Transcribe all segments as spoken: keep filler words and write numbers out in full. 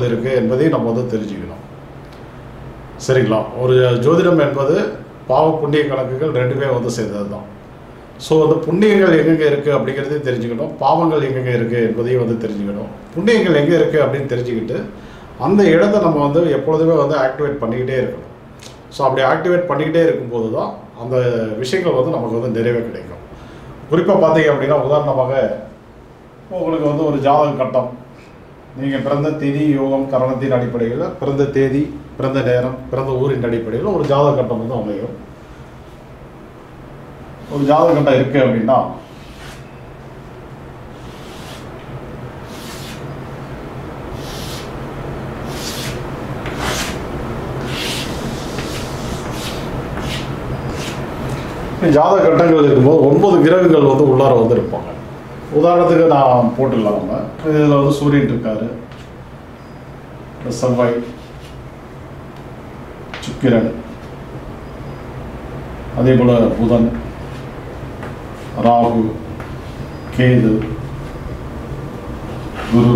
எப்பொழுது இருக்குது என்பதையும் நம்ம வந்து தெரிஞ்சுக்கணும். சரிங்களா? ஒரு ஜோதிடம் என்பது பாவ புண்ணிய கணக்குகள் ரெண்டுமே வந்து சேர்ந்தது தான். ஸோ அந்த புண்ணியங்கள் எங்கெங்கே இருக்குது அப்படிங்கிறதையும் தெரிஞ்சுக்கணும், பாவங்கள் எங்கெங்கே இருக்குது என்பதையும் வந்து தெரிஞ்சுக்கணும். புண்ணியங்கள் எங்கே இருக்குது அப்படின்னு தெரிஞ்சுக்கிட்டு அந்த இடத்த நம்ம வந்து எப்பொழுதுமே வந்து ஆக்டிவேட் பண்ணிக்கிட்டே இருக்கணும். ஸோ அப்படி ஆக்டிவேட் பண்ணிக்கிட்டே இருக்கும்போது தான் அந்த விஷயங்கள் வந்து நமக்கு வந்து நிறைவே கிடைக்கும். குறிப்பாக பார்த்தீங்க அப்படின்னா, உதாரணமாக உங்களுக்கு வந்து ஒரு ஜாதக கட்டம், நீங்கள் பிறந்த திதி யோகம் கரணத்தின் அடிப்படையில், பிறந்த தேதி, பிறந்த நேரம், பிறந்த ஊரின் அடிப்படையில் ஒரு ஜாதக கட்டம் வந்து அமையும். ஒரு ஜாதக கட்டம் இருக்குது அப்படின்னா ஜாதக கட்டங்கள் இருக்கும்போது ஒன்பது கிரகங்கள் வந்து உள்ளார வந்து இருப்பாங்க. உதாரணத்துக்கு நான் போட்டுடலாம். நம்ம இதில் வந்து சூரியன் இருக்காரு, செவ்வாய், சுக்கிரன், அதே போல் புதன், ராகு, கேது, குரு,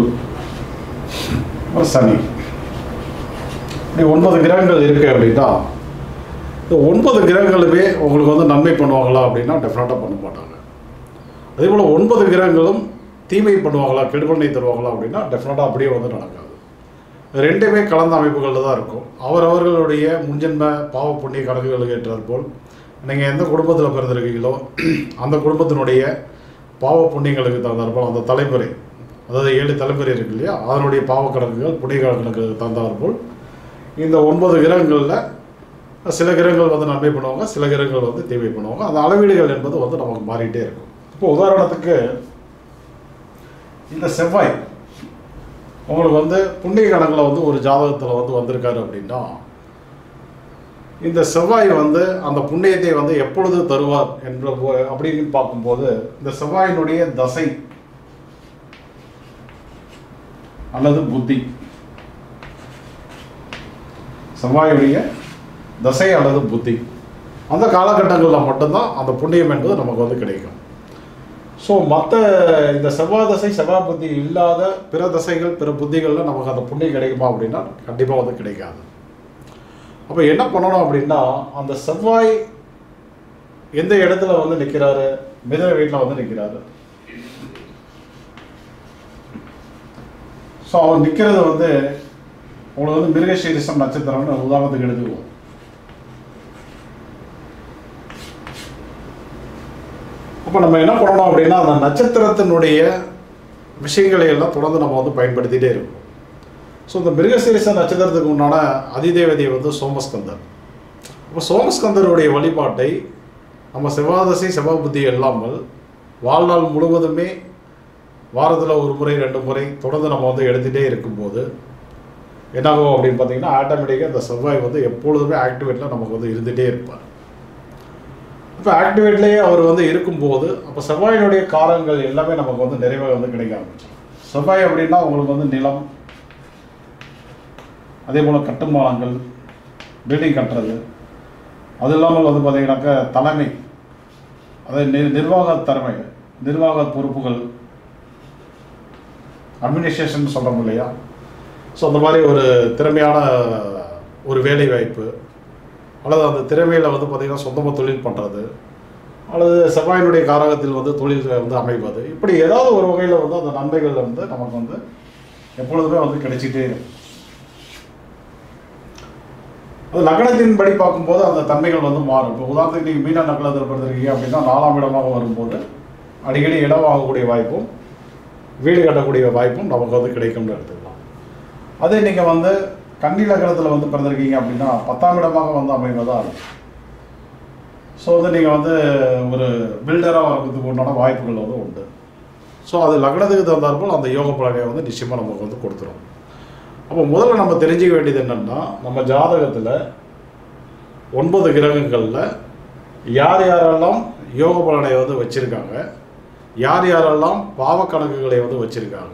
சனி, இப்படி ஒன்பது கிரகங்கள் இருக்கு அப்படின்னா இந்த ஒன்பது கிரகங்களுமே உங்களுக்கு வந்து நன்மை பண்ணுவாங்களா அப்படின்னா டெஃபினட்டாக பண்ண மாட்டாங்க. அதே போல் ஒன்பது கிரகங்களும் தீமை பண்ணுவாங்களா, கெடுபலனை தருவாங்களா அப்படின்னா டெஃபினட்டாக அப்படியே வந்து நடக்காது. ரெண்டுமே கலந்த அமைப்புகளில் தான் இருக்கும். அவரவர்களுடைய முன்ஜென்ம பாவ புண்ணிய கணக்குகளுக்கு ஏற்றார் போல் நீங்கள் எந்த குடும்பத்தில் பிறந்திருக்கீங்களோ அந்த குடும்பத்தினுடைய பாவ புண்ணியங்களுக்கு தகுந்தாற்போல் அந்த தலைமுறை, அதாவது ஏழு தலைமுறை இருக்கு இல்லையா, அதனுடைய பாவ கணக்குகள் புண்ணிய கணக்கு தகுந்தாற்போல் இந்த ஒன்பது கிரகங்களில் சில கிரகங்கள் வந்து நன்மை பண்ணுவாங்க, சில கிரகங்கள் வந்து தீமை பண்ணுவாங்க. அந்த அளவீடுகள் என்பது வந்து நமக்கு மாறிட்டே இருக்கும். இப்போ உதாரணத்துக்கு இந்த செவ்வாய் உங்களுக்கு வந்து புண்ணிய கணக்கில் வந்து ஒரு ஜாதகத்தில் வந்து வந்திருக்காரு அப்படின்னா இந்த செவ்வாய் வந்து அந்த புண்ணியத்தை வந்து எப்பொழுது தருவார் என்ற அப்படின்னு பார்க்கும்போது இந்த செவ்வாயினுடைய தசை அல்லது புத்தி, செவ்வாயுடைய தசை அல்லது புத்தி அந்த காலகட்டங்களில் மட்டும்தான் அந்த புண்ணியம் என்பது நமக்கு வந்து கிடைக்கும். ஸோ மற்ற இந்த செவ்வாய் தசை செவ்வாய் புத்தி இல்லாத பிற தசைகள் பிற புத்திகளில் நமக்கு அந்த புண்ணியம் கிடைக்குமா அப்படின்னா கண்டிப்பாக வந்து கிடைக்காது. அப்போ என்ன பண்ணணும் அப்படின்னா, அந்த செவ்வாய் எந்த இடத்துல வந்து நிற்கிறாரு, மிதன வீட்டில் வந்து நிற்கிறாரு. ஸோ அவர் நிற்கிறது வந்து உங்களுக்கு வந்து மிருகசீரிஷம் நட்சத்திரம்னு உதாரணத்துக்கு எடுத்துக்குவோம். அப்போ நம்ம என்ன பண்ணணும் அப்படின்னா, அந்த நட்சத்திரத்தினுடைய விஷயங்களை எல்லாம் தொடர்ந்து நம்ம வந்து பயன்படுத்திகிட்டே இருக்கோம். ஸோ இந்த மிருகசீரிஷ நட்சத்திரத்துக்கு உண்டான அதிதேவதை வந்து சோமஸ்கந்தர். அப்போ சோமஸ்கந்தருடைய வழிபாட்டை நம்ம செவ்வாதசை செவ்வாய் புத்தி இல்லாமல் வாழ்நாள் முழுவதுமே வாரத்தில் ஒரு முறை ரெண்டு முறை தொடர்ந்து நம்ம வந்து எடுத்துகிட்டே இருக்கும்போது என்னாகும் அப்படின்னு பார்த்தீங்கன்னா, ஆட்டோமேட்டிக்காக இந்த செவ்வாய் வந்து எப்பொழுதுமே ஆக்டிவேட்டில் நமக்கு வந்து இருந்துகிட்டே இருப்பார். இப்போ ஆக்டிவேட்லேயே அவர் வந்து இருக்கும்போது அப்போ செவ்வாயினுடைய காரங்கள் எல்லாமே நமக்கு வந்து நிறைவாக வந்து கிடைக்க ஆரம்பிச்சோம். செவ்வாய் அப்படின்னா உங்களுக்கு வந்து நிலம், அதே போல் கட்டுமானங்கள், பில்டிங் கட்டுறது, அது இல்லாமல் வந்து பார்த்திங்கனாக்கா தலைமை, அதாவது நி நிர்வாக திறமை, நிர்வாக பொறுப்புகள், அட்மினிஸ்ட்ரேஷன் சொல்கிறோம் இல்லையா. ஸோ அந்த மாதிரி ஒரு திறமையான ஒரு வேலை வாய்ப்பு, அல்லது அந்த திறமையில் வந்து பார்த்திங்கன்னா சொந்தமாக தொழில் பண்ணுறது, அல்லது செவ்வாயினுடைய காரகத்தில் வந்து தொழில் வந்து அமைவது, இப்படி ஏதாவது ஒரு வகையில் வந்து அந்த நன்மைகள் வந்து நமக்கு வந்து எப்பொழுதுமே வந்து கிடைச்சிட்டே இருக்கும். அது லக்னத்தின் படி பார்க்கும்போது அந்த தன்மைகள் வந்து மாறும். இப்போ உதாரணத்துக்கு நீங்கள் மீன நக்கலத்தில் பிறந்திருக்கீங்க அப்படின்னா நாலாம் இடமாக வரும்போது அடிக்கடி இடம் வாங்கக்கூடிய வாய்ப்பும் வீடு கட்டக்கூடிய வாய்ப்பும் நமக்கு வந்து கிடைக்கும்னு எடுத்துக்கலாம். அதே நீங்கள் வந்து கன்னி லக்னத்தில் வந்து பிறந்திருக்கீங்க அப்படின்னா பத்தாம் இடமாக வந்து அமைவதாக இருக்கும். ஸோ வந்து நீங்கள் வந்து ஒரு பில்டராக வரதுக்கு உண்டான வாய்ப்புகள் வந்து உண்டு. ஸோ அது லக்னத்துக்கு தகுந்தாற்போல் அந்த யோக பலனை வந்து நிச்சயமாக நமக்கு வந்து கொடுத்துரும். அப்போ முதல்ல நம்ம தெரிஞ்சுக்க வேண்டியது என்னென்னா, நம்ம ஜாதகத்தில் ஒன்பது கிரகங்களில் யார் யாரெல்லாம் யோக பலனை வந்து வச்சுருக்காங்க, யார் யாரெல்லாம் பாவ கணக்குகளை வந்து வச்சுருக்காங்க,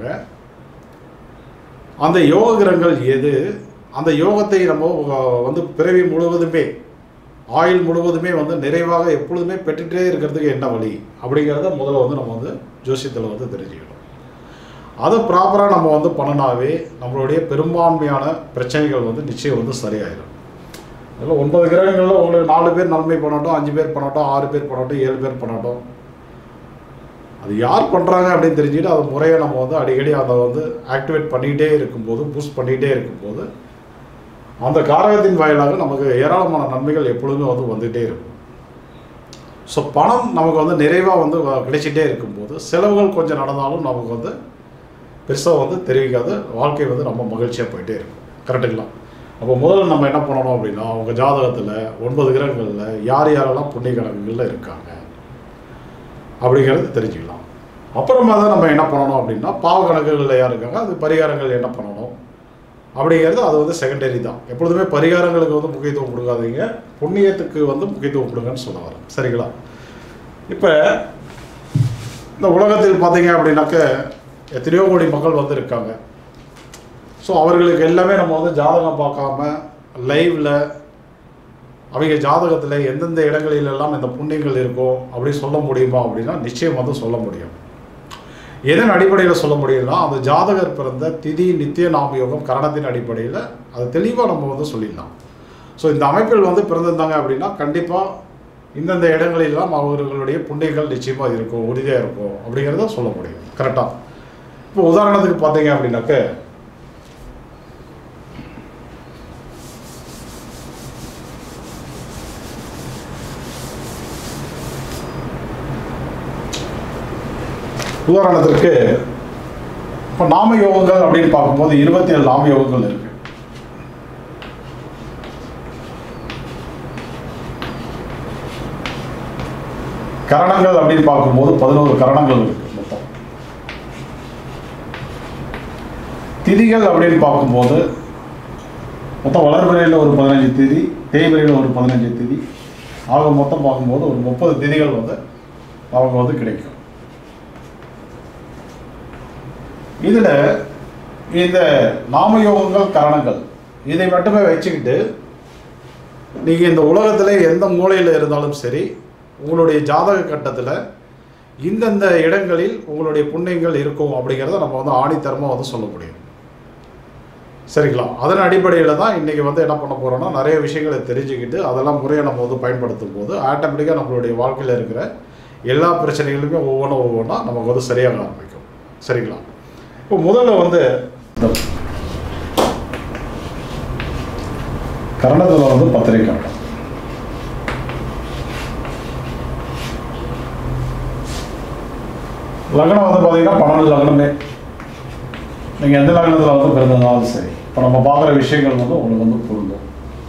அந்த யோக கிரகங்கள் எது, அந்த யோகத்தை நம்ம வந்து பிறவி முழுவதுமே ஆயுள் முழுவதுமே வந்து நிறைவாக எப்பொழுதுமே பெற்றுகிட்டே இருக்கிறதுக்கு என்ன வழி அப்படிங்கிறத முதல்ல வந்து நம்ம வந்து ஜோசியத்தில் வந்து தெரிஞ்சுக்கணும். அதை ப்ராப்பராக நம்ம வந்து பண்ணினாவே நம்மளுடைய பெரும்பான்மையான பிரச்சனைகள் வந்து நிச்சயம் வந்து சரியாயிடும். அதில் ஒன்பது கிரகங்களில் உங்களுக்கு நாலு பேர் நன்மை பண்ணட்டும், அஞ்சு பேர் பண்ணட்டும், ஆறு பேர் பண்ணட்டும், ஏழு பேர் பண்ணட்டும், அது யார் பண்ணுறாங்க அப்படின்னு தெரிஞ்சுட்டு அது முறையை நம்ம வந்து அடிக்கடி அதை வந்து ஆக்டிவேட் பண்ணிகிட்டே இருக்கும்போது, பூஸ்ட் பண்ணிகிட்டே இருக்கும்போது அந்த காரகத்தின் வாயிலாக நமக்கு ஏராளமான நன்மைகள் எப்பொழுதுமே வந்து வந்துகிட்டே இருக்கும். ஸோ பணம் நமக்கு வந்து நிறைவாக வந்து கிடைச்சிட்டே இருக்கும்போது செலவுகள் கொஞ்சம் நடந்தாலும் நமக்கு வந்து பெருசாக வந்து தெரிவிக்காது, வாழ்க்கை வந்து ரொம்ப மகிழ்ச்சியாக போயிட்டே இருக்கும். கரெக்டுங்களா? அப்போ முதல்ல நம்ம என்ன பண்ணணும் அப்படின்னா, அவங்க ஜாதகத்தில் ஒன்பது கிரகங்களில் யார் யாரெல்லாம் புண்ணிய கணக்குகளில் இருக்காங்க அப்படிங்கிறது தெரிஞ்சுக்கலாம். அப்புறமா தான் நம்ம என்ன பண்ணணும் அப்படின்னா, பாவ கணக்குகளில் யார் இருக்காங்க, அது பரிகாரங்கள் என்ன பண்ணணும் அப்படிங்கிறது அது வந்து செகண்டரி தான். எப்பொழுதுமே பரிகாரங்களுக்கு வந்து முக்கியத்துவம் கொடுக்காதீங்க, புண்ணியத்துக்கு வந்து முக்கியத்துவம் கொடுங்கன்னு சொல்ல வரேன். சரிங்களா? இப்போ இந்த உலகத்தில் பார்த்தீங்க அப்படின்னாக்க எத்தனையோ கோடி மக்கள் வந்து இருக்காங்க. ஸோ அவர்களுக்கு எல்லாமே நம்ம வந்து ஜாதகம் பார்க்காம லைவில் அவங்க ஜாதகத்தில் எந்தெந்த இடங்களிலெல்லாம் இந்த புண்ணியங்கள் இருக்கும் அப்படின்னு சொல்ல முடியுமா அப்படின்னா நிச்சயம் வந்து சொல்ல முடியும். எதன் அடிப்படையில் சொல்ல முடியும்னா, அந்த ஜாதகர் பிறந்த திதி நித்திய நாமயோகம் கரணத்தின் அடிப்படையில் அதை தெளிவாக நம்ம வந்து சொல்லிடலாம். ஸோ இந்த அமைப்பில் வந்து பிறந்திருந்தாங்க அப்படின்னா கண்டிப்பாக இந்தந்த இடங்களெல்லாம் அவர்களுடைய புண்ணியங்கள் நிச்சயமாக இருக்கும், உறுதியாக இருக்கும் அப்படிங்கிறத சொல்ல முடியும். கரெக்டாக? இப்போ உதாரணத்துக்கு பார்த்தீங்க அப்படின்னாக்க உதாரணத்திற்கு இப்போ நாம யோகங்கள் அப்படின்னு பார்க்கும்போது இருபத்தி ஏழு நாம யோகங்கள் இருக்கு. கரணங்கள் அப்படின்னு பார்க்கும்போது பதினோரு கரணங்கள் இருக்கு மொத்தம். திதிகள் அப்படின்னு பார்க்கும்போது மொத்தம் வளர்பிறையில் ஒரு பதினஞ்சு திதி, தேய்பிறையில் ஒரு பதினஞ்சு திதி, ஆக மொத்தம் பார்க்கும்போது ஒரு முப்பது திதிகள் வந்து அவங்க வந்து கிடைக்கும். இதில் இந்த நாமயோகங்கள் கரணங்கள் இதை மட்டுமே வச்சுக்கிட்டு நீங்கள் இந்த உலகத்தில் எந்த மூலையில் இருந்தாலும் சரி, உங்களுடைய ஜாதக கட்டத்தில் இந்தந்த இடங்களில் உங்களுடைய புண்ணியங்கள் இருக்கும் அப்படிங்கிறத நம்ம வந்து ஆணித்தரமாக வந்து சொல்ல முடியும். சரிங்களா? அதன் அடிப்படையில் தான் இன்றைக்கி வந்து என்ன பண்ண போகிறோன்னா, நிறைய விஷயங்களை தெரிஞ்சுக்கிட்டு அதெல்லாம் முறையை நம்ம வந்து பயன்படுத்தும் போது ஆட்டோமேட்டிக்காக நம்மளுடைய வாழ்க்கையில் இருக்கிற எல்லா பிரச்சனைகளுமே ஒவ்வொன்றும் ஒவ்வொன்றா நமக்கு வந்து சரியாக ஆரம்பிக்கும். சரிங்களா? இப்போ முதல்ல வந்து கரணத்தில் வந்து பத்திரை கரணம். லக்னம் வந்து பார்த்தீங்கன்னா பன்னெண்டு லக்னமே நீங்கள் எந்த லக்னத்தில் வந்து பிறந்ததாலும் சரி, இப்போ நம்ம பார்க்குற விஷயங்கள் வந்து உங்களுக்கு வந்து பொருந்தும்.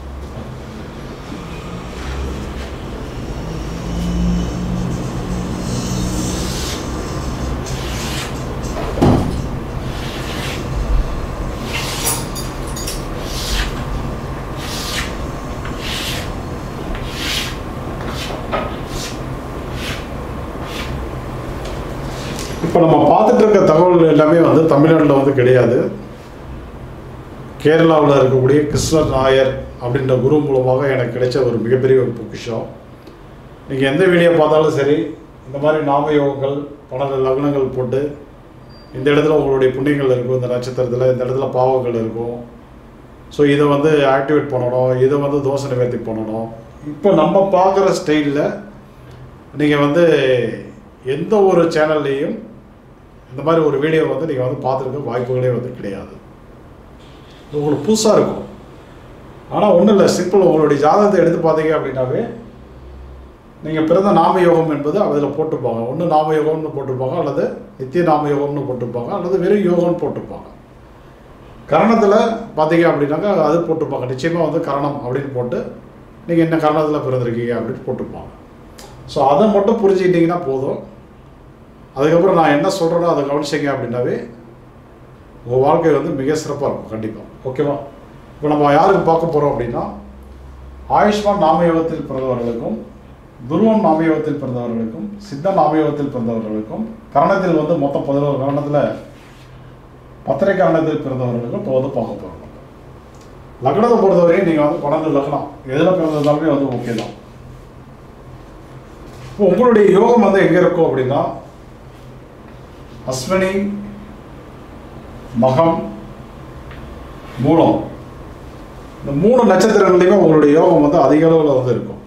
இப்போ நம்ம பார்த்துட்டு இருக்க தகவல் எல்லாமே வந்து தமிழ்நாட்டில் வந்து கிடையாது. கேரளாவில் இருக்கக்கூடிய கிருஷ்ணர் நாயர் அப்படின்ற குரு மூலமாக எனக்கு கிடைச்ச ஒரு மிகப்பெரிய ஒரு பொக்கிஷம். நீங்கள் எந்த வீடியோ பார்த்தாலும் சரி, இந்த மாதிரி நாமயோகங்கள் பன்னெண்டு லக்னங்கள் போட்டு இந்த இடத்துல உங்களுடைய புண்ணியங்கள் இருக்கும், இந்த நட்சத்திரத்தில் இந்த இடத்துல பாவங்கள் இருக்கும், ஸோ இதை வந்து ஆக்டிவேட் பண்ணணும், இதை வந்து தோசை நிவர்த்தி பண்ணணும். இப்போ நம்ம பார்க்குற ஸ்டைலில் நீங்கள் வந்து எந்த ஒரு சேனல்லையும் இந்த மாதிரி ஒரு வீடியோ வந்து நீங்கள் வந்து பார்த்துருக்க வாய்ப்புகளே வந்து கிடையாது. உங்களுக்கு புதுசாக இருக்கும். ஆனால் ஒன்றும் இல்லை, சிம்பிள். உங்களுடைய ஜாதகத்தை எடுத்து பார்த்தீங்க அப்படின்னாவே நீங்கள் பிறந்த நாமயோகம் என்பது அதில் போட்டிருப்பாங்க. ஒன்று நாமயோகம்னு போட்டிருப்பாங்க, அல்லது நித்திய நாமயோகம்னு போட்டிருப்பாங்க, அல்லது வெறும் யோகம்னு போட்டிருப்பாங்க. கரணத்தில் பார்த்தீங்க அப்படின்னாக்கா அது போட்டிருப்பாங்க. நிச்சயமாக வந்து கரணம் அப்படின்னு போட்டு நீங்கள் என்ன கரணத்தில் பிறந்திருக்கீங்க அப்படின்னு போட்டிருப்பாங்க. ஸோ அதை மட்டும் புரிஞ்சுக்கிட்டிங்கன்னா போதும். அதுக்கப்புறம் நான் என்ன சொல்கிறேனோ அதை கவனிச்சிங்க அப்படின்னாவே உங்கள் வாழ்க்கை வந்து மிக சிறப்பாக இருக்கும். கண்டிப்பாக. ஓகேவா? இப்போ நம்ம யாருக்கு பார்க்க போகிறோம் அப்படின்னா, ஆயுஷ்மான் நாமயோகத்தில் பிறந்தவர்களுக்கும், துருவம் நாமயோகத்தில் பிறந்தவர்களுக்கும், சித்த நாமயோகத்தில் பிறந்தவர்களுக்கும், கரணத்தில் வந்து மொத்தம் பதினோரு கரணத்தில் பத்திரை கரணத்தில் பிறந்தவர்களுக்கும் இப்போ வந்து பார்க்க போகிறோம். லக்னத்தை பொறுத்தவரையும் நீங்கள் வந்து பன்னெண்டு லக்னம் எதில் பிறந்ததாலுமே வந்து ஓகே தான். இப்போ உங்களுடைய யோகம் வந்து எங்கே இருக்கும் அப்படின்னா, அஸ்வினி, மகம், மூலம், இந்த மூணு நட்சத்திரங்களையுமே உங்களுடைய யோகம் வந்து அதிக அளவில் வந்து இருக்கும்.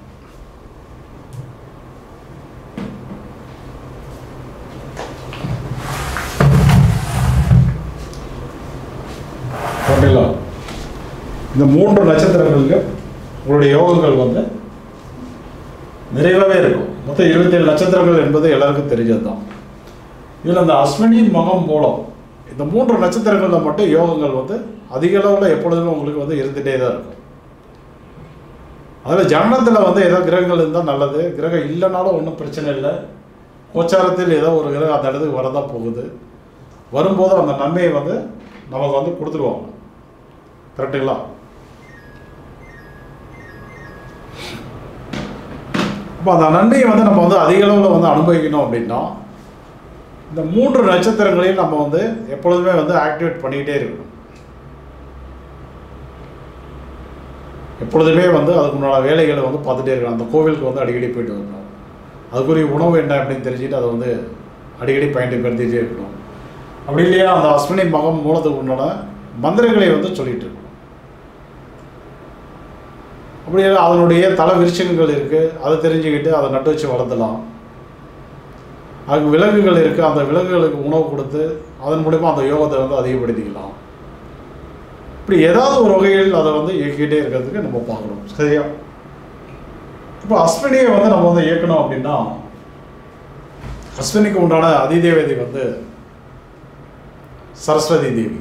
ஓகேங்களா? இந்த மூன்று நட்சத்திரங்களுக்கு உங்களுடைய யோகங்கள் வந்து நிறைவாகவே இருக்கும். மொத்தம் இருபத்தி ஏழு நட்சத்திரங்கள் என்பது எல்லாருக்கும் தெரிஞ்சது தான். இதில் அந்த அஸ்வினி, மகம், மூலம் இந்த மூன்று நட்சத்திரங்களில் மட்டும் யோகங்கள் வந்து அதிக அளவில் எப்பொழுதுமே உங்களுக்கு வந்து இருந்துகிட்டே தான் இருக்கும். அதில் ஜனனத்தில் வந்து ஏதோ கிரகங்கள் இருந்தால் நல்லது, கிரகம் இல்லைனாலும் ஒன்றும் பிரச்சனை இல்லை. கோச்சாரத்தில் ஏதோ ஒரு கிரகம் அந்த இடத்துக்கு வரதான் போகுது. வரும்போது அந்த நன்மையை வந்து நமக்கு வந்து கொடுத்துருவாங்க. கரெக்டுங்களா? அப்போ அந்த நன்மையை வந்து நம்ம வந்து அதிக அளவில் வந்து அனுபவிக்கணும் அப்படின்னா இந்த மூன்று நட்சத்திரங்களையும் நம்ம வந்து எப்பொழுதுமே வந்து ஆக்டிவேட் பண்ணிக்கிட்டே இருக்கணும். எப்பொழுதுமே வந்து அதுக்கு முன்னாடி வேலைகளை வந்து பார்த்துட்டே இருக்கணும். அந்த கோவிலுக்கு வந்து அடிக்கடி போயிட்டு வரணும். அதுக்குரிய உணவு என்ன அப்படின்னு தெரிஞ்சுட்டு அதை வந்து அடிக்கடி பயன்படுத்திகிட்டே இருக்கணும். அப்படி இல்லையா அந்த அஸ்வினி, மகம், மூலத்துக்கு உண்டான மந்திரங்களை வந்து சொல்லிட்டு இருக்கணும். அப்படி அதனுடைய தல விருட்சங்கள் இருக்குது, அதை தெரிஞ்சுக்கிட்டு அதை நட்டு வச்சு வளர்த்தலாம். அதுக்கு விலங்குகள் இருக்குது, அந்த விலங்குகளுக்கு உணவு கொடுத்து அதன் மூலிமா அந்த யோகத்தை வந்து அதிகப்படுத்திக்கலாம். இப்படி ஏதாவது ஒரு வகையில் அதை வந்து இயக்கிட்டே இருக்கிறதுக்கு நம்ம பார்க்கணும். சரியா? இப்போ அஸ்வினியை வந்து நம்ம வந்து இயக்கணும் அப்படின்னா அஸ்வினிக்கு உண்டான அதிதேவதை வந்து சரஸ்வதி தேவி.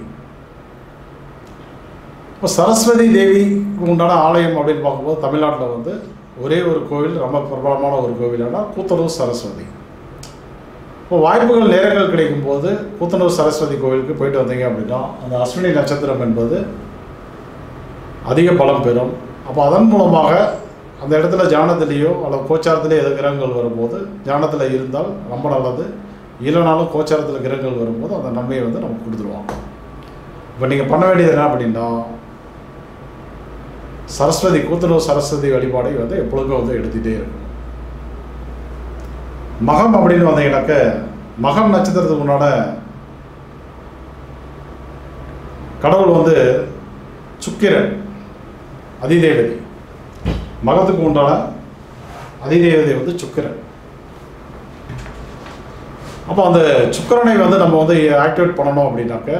இப்போ சரஸ்வதி தேவிக்கு உண்டான ஆலயம் அப்படின்னு பார்க்கும்போது தமிழ்நாட்டில் வந்து ஒரே ஒரு கோவில், ரொம்ப பிரபலமான ஒரு கோவிலான கூத்தனூர் சரஸ்வதி. இப்போ வாய்ப்புகள் நேரங்கள் கிடைக்கும் போது கூத்தனூர் சரஸ்வதி கோவிலுக்கு போயிட்டு வந்தீங்க அப்படின்னா அந்த அஸ்வினி நட்சத்திரம் என்பது அதிக பலம் பெறும். அப்போ அதன் மூலமாக அந்த இடத்துல ஜானத்திலேயோ அல்லது கோச்சாரத்திலேயோ எது கிரகங்கள் வரும்போது ஜானத்தில் இருந்தால் ரொம்ப நல்லது. இல்லைனாலும் கோச்சாரத்தில் கிரகங்கள் வரும்போது அந்த நன்மையை வந்து நமக்கு கொடுத்துருவாங்க. இப்போ நீங்கள் பண்ண வேண்டியது என்ன அப்படின்னா சரஸ்வதி, கூத்தனூர் சரஸ்வதி வழிபாடை வந்து எப்பொழுதுமே வந்து எடுத்துகிட்டே இருக்கும். மகம் அப்படின்னு வந்தீங்கன்னாக்க மகம் நட்சத்திரத்துக்கு உண்டான கடவுள் வந்து சுக்கிரன், அதிதேவதை. மகத்துக்கு உண்டான அதிதேவதை வந்து சுக்கிரன். அப்போ அந்த சுக்கிரனை வந்து நம்ம வந்து ஆக்டிவேட் பண்ணணும் அப்படின்னாக்க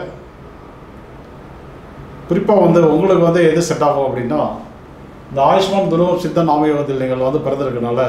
குறிப்பாக வந்து உங்களுக்கு வந்து எது செட் ஆகும் அப்படின்னா இந்த ஆயுஷ்மான் துருவம் சித்த நாமயோகத்தில் நீங்கள் வந்து பிறந்திருக்கனால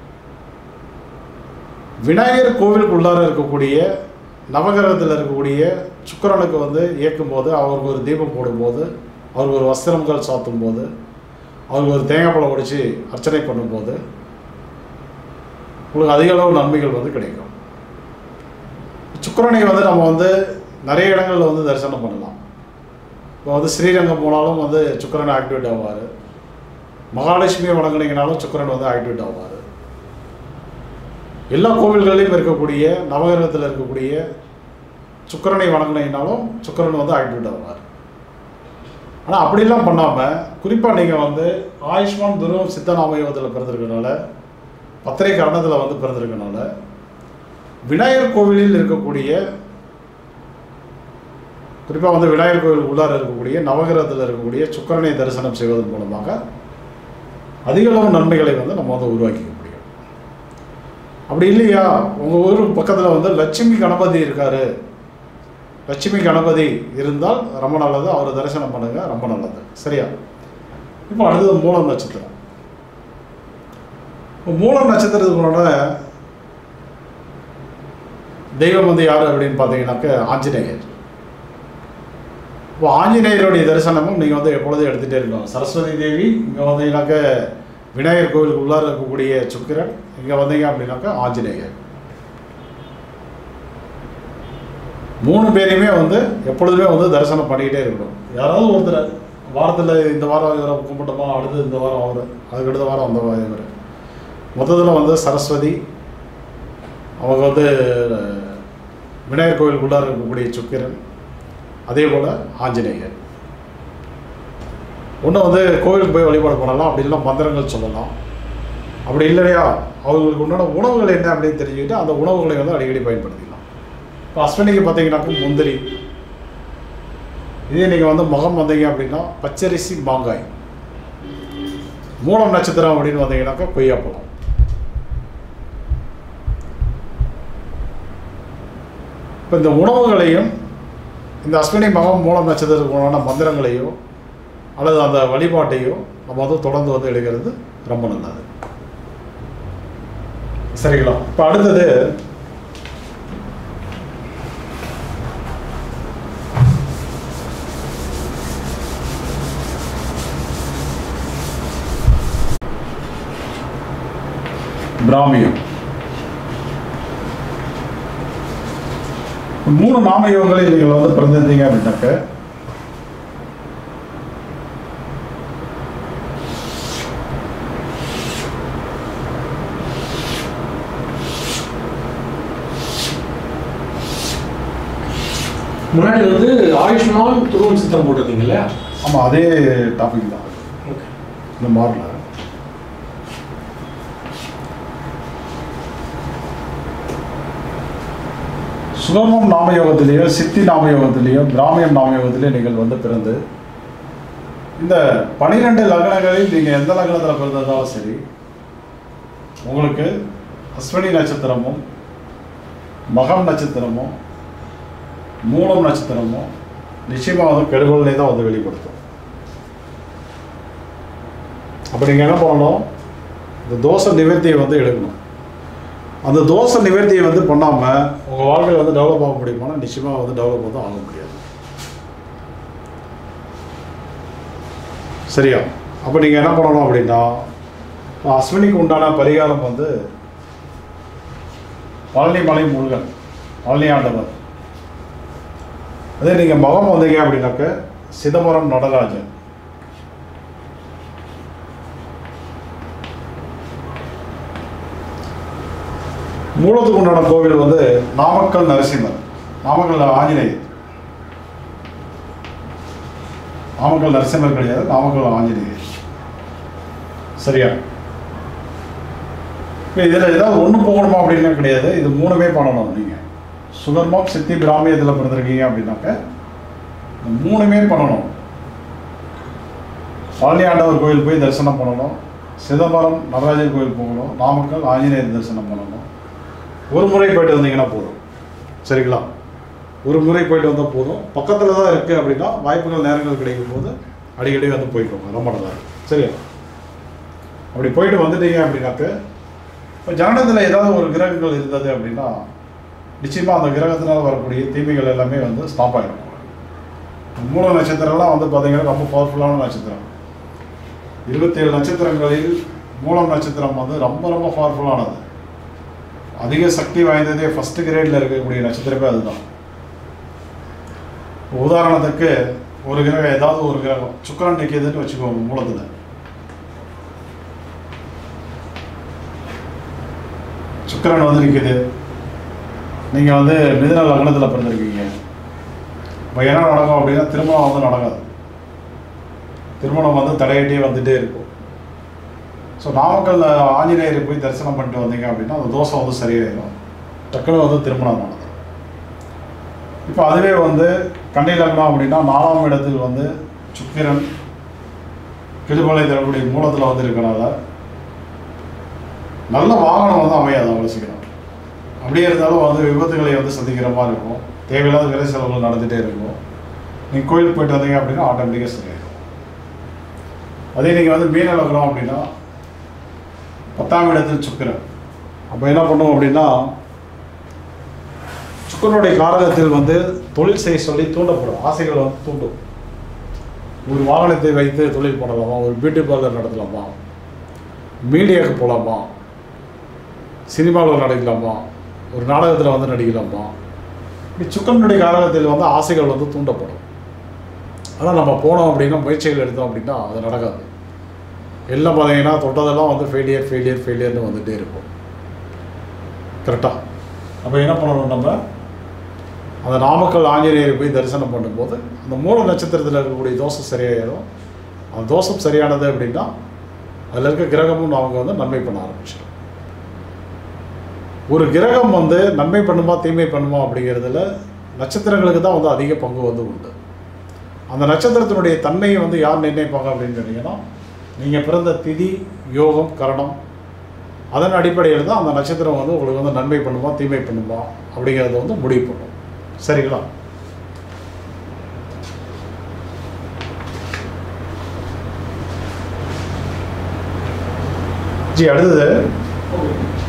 விநாயகர் கோவிலுக்குள்ளார இருக்கக்கூடிய நவகிரகத்தில் இருக்கக்கூடிய சுக்கிரனுக்கு வந்து இயக்கும் போது, அவருக்கு ஒரு தீபம் போடும்போது, அவருக்கு ஒரு வஸ்திரங்கள் சாத்தும் போது, அவருக்கு ஒரு தேங்காய் பழம் உடைச்சி அர்ச்சனை பண்ணும்போது உங்களுக்கு அதிக அளவு நன்மைகள் வந்து கிடைக்கும். சுக்கிரனை வந்து நம்ம வந்து நிறைய இடங்களில் வந்து தரிசனம் பண்ணலாம். இப்போ வந்து ஸ்ரீரங்கம் போனாலும் வந்து சுக்கிரன் ஆக்டிவேட் ஆவார். மகாலட்சுமியை வணங்கினீங்கனாலும் சுக்கிரன் வந்து ஆக்டிவேட் ஆவார். எல்லா கோவில்கள்லையும் இருக்கக்கூடிய நவகிரகத்தில் இருக்கக்கூடிய சுக்கிரனை வணங்கினீங்கனாலும் சுக்கிரன் வந்து ஆக்டிவேட் ஆவார். ஆனால் அப்படிலாம் பண்ணாமல் குறிப்பாக நீங்கள் வந்து ஆயுஷ்மான் துருவம் சித்த நாமயோகத்தில் பிறந்திருக்கனால, பத்திரை கரணத்தில் வந்து பிறந்திருக்கனால விநாயகர் கோவிலில் இருக்கக்கூடிய குறிப்பாக வந்து விநாயகர் கோவில் உள்ளார இருக்கக்கூடிய நவகிரகத்தில் இருக்கக்கூடிய சுக்கிரனை தரிசனம் செய்வதன் மூலமாக அதிக அளவு நன்மைகளை வந்து நம்ம வந்து உருவாக்கிக்க முடியும். அப்படி இல்லையா உங்கள் ஊருக்கு பக்கத்தில் வந்து லட்சுமி கணபதி இருக்கார், லட்சுமி கணபதி இருந்தால் ரொம்ப நல்லது, அவரை தரிசனம் பண்ணுங்க, ரொம்ப நல்லது. சரியா? இப்போ அடுத்தது மூலம் நட்சத்திரம். இப்போ மூலம் நட்சத்திரத்துக்குள்ள தெய்வம் வந்து யார் அப்படின்னு பார்த்தீங்கன்னாக்க ஆஞ்சநேயர். இப்போ ஆஞ்சநேயருடைய தரிசனமும் நீங்கள் வந்து எப்பொழுதும் எடுத்துகிட்டே இருக்கணும். சரஸ்வதி தேவி இங்கே வந்தீங்கன்னாக்க விநாயகர் கோவிலுக்கு உள்ளார இருக்கக்கூடிய சுக்கிரன், இங்கே வந்தீங்க அப்படின்னாக்கா ஆஞ்சநேயர். மூணு பேரையுமே வந்து எப்பொழுதுமே வந்து தரிசனம் பண்ணிக்கிட்டே இருக்கணும். யாராவது ஒருத்தர் வாரத்தில் இந்த வாரம் இவரை கும்பிட்டோமா, அடுத்து இந்த வாரம் அவர், அதுக்கு அடுத்த வாரம் அந்த இவர், மொத்தத்தில் வந்து சரஸ்வதி, அவங்க வந்து விநாயகர் கோவிலுக்குள்ளார இருக்கக்கூடிய சுக்கிரன், அதே போல் ஆஞ்சநேயர். ஒன்று வந்து கோவிலுக்கு போய் வழிபாடு பண்ணலாம், அப்படி இல்லை மந்திரங்கள் சொல்லலாம். அப்படி இல்லையா அவங்களுக்கு உண்டான உணவுகள் என்ன அப்படின்னு தெரிஞ்சுக்கிட்டு அந்த உணவுகளை வந்து அடிக்கடி பயன்படுத்திக்கலாம். இப்போ அஸ்வினிக்கு பார்த்தீங்கன்னாக்கும் முந்திரி, இதே நீங்கள் வந்து மகம் வந்தீங்க அப்படின்னா பச்சரிசி மாங்காய். மூலம் நட்சத்திரம் அப்படின்னு வந்தீங்கன்னாக்கா கொய்யாப்பழம். இப்போ இந்த உணவுகளையும் இந்த அஸ்வினி மகம் மூலம் நட்சத்திரத்துக்குள்ளான மந்திரங்களையோ அல்லது அந்த வழிபாட்டையோ நம்ம வந்து தொடர்ந்து வந்து எடுக்கிறது ரொம்ப நல்லது. சரிங்களா? இப்போ அடுத்தது பிராமியம். மூணு நாமயோகங்களில் நீங்கள் வந்து பிறந்திருந்தீங்க அப்படின்னாக்க முன்னாடி வந்து ஆயுஷ்மான் துருவம் சித்தம் போட்டிருந்தீங்களா? ஆமாம், அதே டாபிக் தான். இந்த மாறல. சுகர்மம் நாமயோகத்திலேயோ சித்தி நாமயோகத்திலேயோ பிராமியம் நாமயோகத்திலேயோ நீங்கள் வந்து பிறந்து இந்த பனிரெண்டு லக்னங்களில் நீங்கள் எந்த லக்னத்தில் பிறந்ததாலும் சரி, உங்களுக்கு அஸ்வினி நட்சத்திரமும் மகம் நட்சத்திரமும் மூலம் நட்சத்திரமும் நிச்சயமாக வந்து கெடுகோல்னே தான் வந்து வெளிப்படுத்தும். அப்போ நீங்கள் என்ன பண்ணணும், இந்த தோஷ நிவர்த்தியை வந்து எடுக்கணும். அந்த தோஷ நிவர்த்தியை வந்து பண்ணாமல் உங்கள் வாழ்க்கையில் வந்து டெவலப் ஆக முடியுமானா நிச்சயமாக வந்து டெவலப் வந்து ஆக முடியாது. சரியா? அப்போ நீங்கள் என்ன பண்ணணும் அப்படின்னா, அஸ்வினிக்கு உண்டான பரிகாரம் வந்து பழனி மலை முருகன், பழனி ஆண்டவர். அதே நீங்கள் மகம் வந்தீங்க அப்படின்னாக்க சிதம்பரம் நடராஜன். மூலத்துக்கு உண்டான கோவில் வந்து நாமக்கல் நரசிம்மர், நாமக்கல் ஆஞ்சநேயர். நாமக்கல் நரசிம்மர் கிடையாது, நாமக்கல் ஆஞ்சநேயர். சரியா? இப்போ இதில் ஏதாவது ஒன்று போகணுமா அப்படின்னா கிடையாது, இது மூணுமே பண்ணணும். நீங்கள் சுகர்மம் சித்தி பிராமியத்தில் பிறந்திருக்கீங்க அப்படின்னாக்க மூணுமே பண்ணணும். பழனி ஆண்டவர் கோயில் போய் தரிசனம் பண்ணணும், சிதம்பரம் நடராஜர் கோயில் போகணும், நாமக்கல் ஆஞ்சநேயர் தரிசனம் பண்ணணும். ஒரு முறை போயிட்டு வந்தீங்கன்னா போதும். சரிங்களா? ஒரு முறை போயிட்டு வந்தால் போதும். பக்கத்தில் தான் இருக்குது அப்படின்னா வாய்ப்புகள் நேரங்கள் கிடைக்கும் போது அடிக்கடி வந்து போய்க்கோங்க, ரொம்ப நல்லா இருக்கும். சரியா? அப்படி போயிட்டு வந்துட்டீங்க அப்படின்னாக்க இப்போ ஜனனத்தில் ஏதாவது ஒரு கிரகங்கள் இருந்தது அப்படின்னா நிச்சயமாக அந்த கிரகத்தினால் வரக்கூடிய தீமைகள் எல்லாமே வந்து ஸ்டாப் ஆகிடும். மூல நட்சத்திரம்லாம் வந்து பார்த்தீங்கன்னா ரொம்ப பவர்ஃபுல்லான நட்சத்திரம். இருபத்தேழு நட்சத்திரங்களில் மூலம் நட்சத்திரம் வந்து ரொம்ப ரொம்ப பவர்ஃபுல்லானது. அதிக சக்தி வாய்ந்ததே ஃபஸ்ட்டு கிரேடில் இருக்கக்கூடிய நட்சத்திரமே அதுதான். உதாரணத்துக்கு ஒரு கிரகம், ஏதாவது ஒரு கிரகம் சுக்கிரன் நிற்கிதுன்னு வச்சுக்கோங்க மூலத்தில். சுக்கிரன் வந்து நிற்கிது, நீங்கள் வந்து மிதுன லக்னத்தில் பிறந்திருக்கீங்க. இப்போ என்ன நடக்கும் அப்படின்னா திருமணம் வந்து நடக்காது. திருமணம் வந்து தடையிட்டே வந்துகிட்டே இருக்கும். ஸோ நாமக்கல் ஆஞ்சநேயரை போய் தரிசனம் பண்ணிட்டு வந்தீங்க அப்படின்னா அந்த தோஷம் வந்து சரியாயிடும், டக்குனு வந்து திருமணம் நடக்கும். இப்போ அதுவே வந்து கன்னி லக்னம் அப்படின்னா நாலாம் இடத்தில் வந்து சுக்கிரன் கெடுபலை தரக்கூடிய மூலத்தில் வந்து இருக்கனால நல்ல வாகனம் வந்து அமையாது அவ்வளோ சீக்கிரம். அப்படியே இருந்தாலும் வந்து விபத்துகளை வந்து சந்திக்கிற மாதிரி இருக்கும், தேவையில்லாத விலை செலவுகள் நடந்துகிட்டே இருக்கும். நீங்கள் கோயிலுக்கு போயிட்டு வந்தீங்க அப்படின்னா ஆட்டோமேட்டிக்காக சரியாயிடும். அதே நீங்கள் வந்து மீன லக்னம் அப்படின்னா பத்தாம் இடத்தில் சுக்கிரன். அப்போ என்ன பண்ணும் அப்படின்னா சுக்கிரனுடைய காரகத்தில் வந்து தொழில் செய்ய சொல்லி தூண்டப்படும், ஆசைகள் வந்து தூண்டும். ஒரு வாகனத்தை வைத்து தொழில் பண்ணலாமா, ஒரு பியூட்டி பார்லர் நடத்தலாமா, மீடியாவுக்கு போகலாமா, சினிமாவில் நடிக்கலாமா, ஒரு நாடகத்தில் வந்து நடிக்கலாமா, இப்படி சுக்கிரனுடைய காரகத்தில் வந்து ஆசைகள் வந்து தூண்டப்படும். ஆனால் நம்ம போனோம் அப்படின்னா முயற்சிகள் எடுத்தோம் அப்படின்னா அது நடக்காது. எல்லாம் பார்த்தீங்கன்னா தொட்டதெல்லாம் வந்து ஃபெயிலியர் ஃபெயிலியர் ஃபெயிலியர்னு வந்துகிட்டே இருக்கும். கரெக்டாக? அப்போ என்ன பண்ணணும், நம்ம அந்த நாமக்கல் ஆஞ்சநேயரை போய் தரிசனம் பண்ணும்போது அந்த மூல நட்சத்திரத்தில் இருக்கக்கூடிய தோஷம் சரியாயிடும். அந்த தோஷம் சரியானது அப்படின்னா அதில் இருக்க கிரகமும் அவங்க வந்து நன்மை பண்ண ஆரம்பிச்சிடும். ஒரு கிரகம் வந்து நன்மை பண்ணுமா தீமை பண்ணுமா அப்படிங்கிறதுல நட்சத்திரங்களுக்கு தான் வந்து அதிக பங்கு வந்து உண்டு. அந்த நட்சத்திரத்தினுடைய தன்மையை வந்து யார் நிர்ணயிப்பாங்க அப்படின்னு சொன்னீங்கன்னா, நீங்கள் பிறந்த திதி, யோகம், கரணம், அதன் அடிப்படையில் தான் அந்த நட்சத்திரம் வந்து உங்களுக்கு வந்து நன்மை பண்ணுமா தீமை பண்ணுமா அப்படிங்கிறத வந்து முடிவு பண்ணும். சரிங்களா? ஜி அடுத்தது